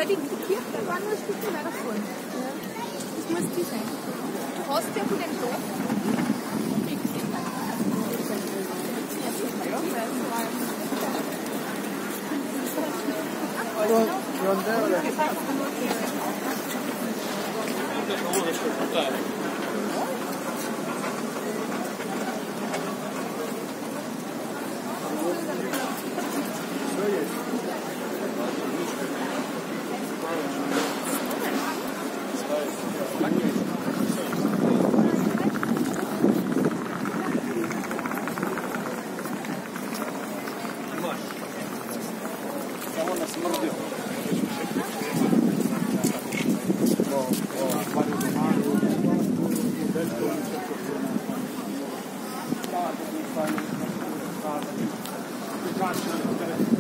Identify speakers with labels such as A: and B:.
A: Weil die Kirche, da waren nur ein Stückchen weiter vorne. Ja. Das muss die sein. Du hast ja von den Dorf
B: Grazie.